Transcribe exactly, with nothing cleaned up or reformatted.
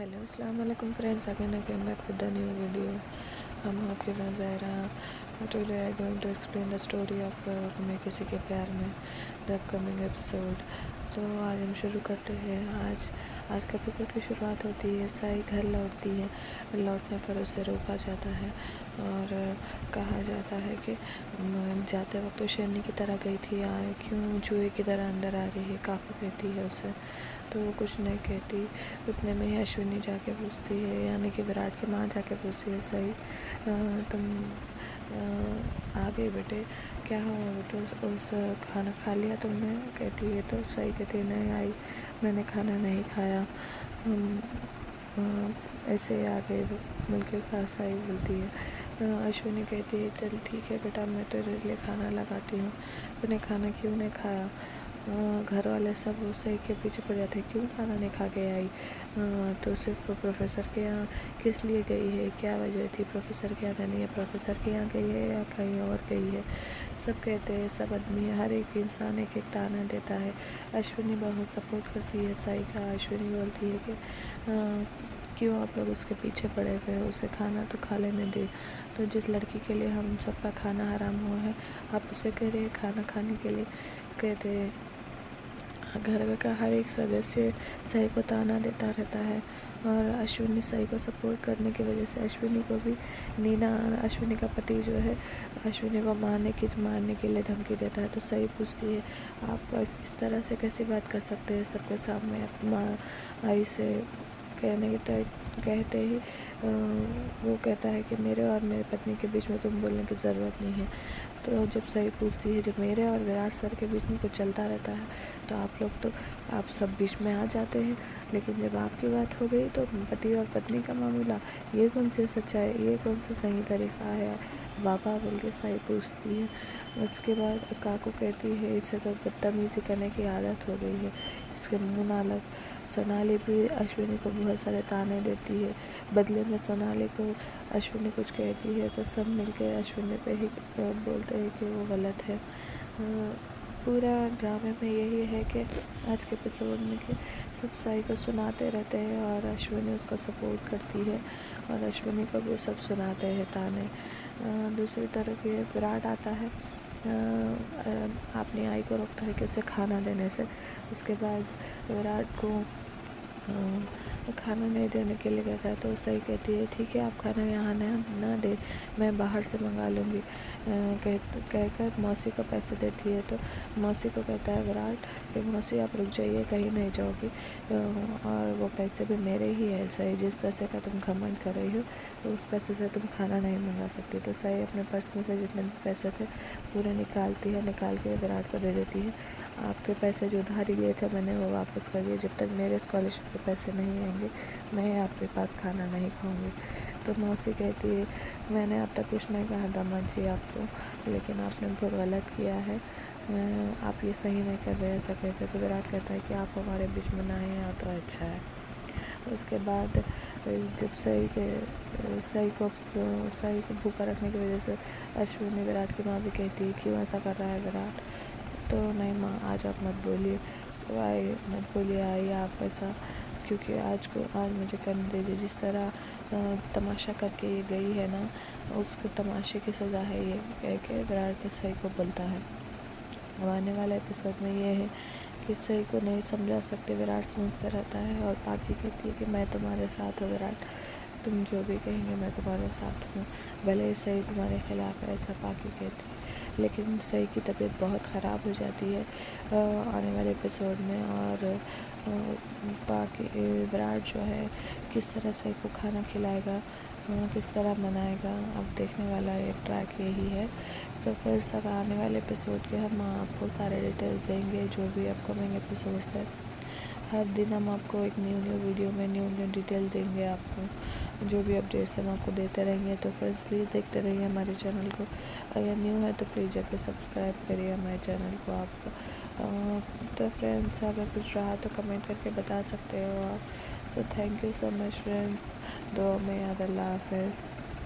Hello अस्सलाम वालेकुम friends, again again back with the new video. हम आपके friend Zahira. Today I going to explain the story of मैं किसी के प्यार में, द अपकमिंग एपिसोड। तो आज हम शुरू करते हैं। आज आज का एपिसोड की शुरुआत होती है, साई घर लौटती है। लौटने पर उसे रोका जाता है और कहा जाता है कि जाते वक्त तो शेरनी की तरह गई थी, आए क्यों चूहे की तरह अंदर आ रही है। काकू कहती है उसे, तो वो कुछ नहीं कहती। उतने में ही अश्विनी जाके पूछती है, यानी कि विराट की माँ जाके पूछती है, सही तुम आ, आ गए बेटे, क्या हुआ? तो उस खाना खा लिया तुमने? कहती है तो सही कहती है, नहीं आई, मैंने खाना नहीं खाया, हम ऐसे ही आ गए मिलके का सही बोलती है। अश्विनी कहती है चल ठीक है बेटा, मैं तेरे लिए खाना लगाती हूँ, तूने खाना क्यों नहीं खाया? घर वाले सब सही के पीछे पड़ जाते, क्यों खाना नहीं खा के आई? तो सिर्फ प्रोफेसर के यहाँ किस लिए गई है, क्या वजह थी? प्रोफेसर के यहाँ नहीं है, प्रोफेसर के यहाँ गई है या कहीं और गई है? सब कहते हैं, सब आदमी, हर एक इंसान एक एक ताना देता है। अश्विनी बहुत सपोर्ट करती है साई का। अश्विनी बोलती है कि क्यों आप लोग उसके पीछे पड़े हुए हो, उसे खाना तो खा लेने दे। तो जिस लड़की के लिए हम सबका खाना हराम हुआ है, आप उसे कह रहे हैं खाना खाने के लिए? कहते हैं घर का हर एक सदस्य सही को ताना देता रहता है और अश्विनी सही को सपोर्ट करने की वजह से अश्विनी को भी नीना, अश्विनी का पति जो है, अश्विनी को मारने की मारने के लिए धमकी देता है। तो सही पूछती है, आप इस, इस तरह से कैसी बात कर सकते हैं सबके सामने? माँ आई से कहने की तय कहते ही वो कहता है कि मेरे और मेरे पत्नी के बीच में तुम बोलने की ज़रूरत नहीं है। तो जब सही पूछती है, जब मेरे और विराट सर के बीच में कुछ चलता रहता है तो आप लोग तो आप सब बीच में आ जाते हैं, लेकिन जब आपकी बात हो गई तो पति और पत्नी का मामला, ये कौन सी सच्चाई, ये कौन सा सही तरीका है बाबा? बोल के सही पूछती है। उसके बाद काकू कहती है, इसे तो बदतमीज़ी करने की आदत हो गई है, इसके मुँह ना लग। सोनाली भी अश्विनी को बहुत सारे ताने देती है, बदले में सोनाली को अश्विनी कुछ कहती है तो सब मिलकर अश्विनी पे ही बोलते हैं कि वो गलत है। पूरा ड्रामे में यही है कि आज के एपिसोड में कि सब साई को सुनाते रहते हैं और अश्विनी उसको सपोर्ट करती है और अश्विनी को भी सब सुनाते हैं ताने। दूसरी तरफ ये विराट आता है, अपनी आई को रोकता है कि उसे खाना देने से। उसके बाद विराट को खाना नहीं देने के लिए कहता है तो सही कहती है, ठीक है आप खाना यहाँ ना ना दे, मैं बाहर से मंगा लूँगी। कह कहकर मौसी को पैसे देती है। तो मौसी को कहता है विराट कि मौसी आप रुक जाइए, कहीं नहीं जाओगी, और वो पैसे भी मेरे ही है सही, जिस पैसे का तुम घमंड कर रही हो तो उस पैसे से तुम खाना नहीं मंगा सकती। तो सही अपने पर्स में से जितने भी पैसे थे पूरे निकालती है, निकाल के विराट को दे देती है। आपके पैसे जो उधारी लिए थे मैंने वो वापस कर दिए, जब तक मेरे स्कॉलरशिप के पैसे नहीं आएंगे मैं आपके पास खाना नहीं खाऊंगी। तो मौसी कहती है, मैंने अब तक कुछ नहीं कहा दामाद जी आपको, लेकिन आपने बहुत गलत किया है, आप ये सही नहीं कर रहे, ऐसा कहते। तो विराट कहता है कि आप हमारे बीच में ना आए तो अच्छा है। उसके बाद जब सही के सही को सही को भूखा रखने की वजह से अश्विनी विराट की माँ भी कहती है क्यों ऐसा कर रहा है विराट? तो नहीं माँ, आज आप मत बोलिए, तो आई मत बोलिए आई आप ऐसा, क्योंकि आज को आज मुझे करने दीजिए। जिस तरह तमाशा करके ये गई है ना, उसको तमाशे की सज़ा है ये, कह के विराट सही को बोलता है। अब आने वाले एपिसोड में ये है कि सही को नहीं समझा सकते, विराट समझता रहता है और पाकी कहती है कि मैं तुम्हारे साथ हूँ विराट, तुम जो भी कहेंगे मैं तुम्हारे साथ हूँ, भले ही सही तुम्हारे खिलाफ है, ऐसा पाकी कहती है। लेकिन सही की तबीयत बहुत ख़राब हो जाती है आने वाले एपिसोड में, और बाकी विराट जो है किस तरह सही को खाना खिलाएगा, किस तरह मनाएगा, अब देखने वाला एक ट्रैक यही है। तो फिर सब आने वाले एपिसोड के हम आपको सारे डिटेल्स देंगे, जो भी अपकमिंग एपिसोड्स है। हर दिन हम आपको एक न्यू न्यू वीडियो में न्यू न्यू डिटेल देंगे, आपको जो भी अपडेट्स हम आपको देते रहेंगे। तो फ्रेंड्स प्लीज़ देखते रहिए हमारे चैनल को, अगर न्यू है तो प्लीज़ जाकर सब्सक्राइब करिए हमारे चैनल को आप। तो फ्रेंड्स अगर कुछ रहा तो कमेंट करके बता सकते हो आप। So thank you so much friends, दुआ में याद, अल्लाह हाफ़िज़।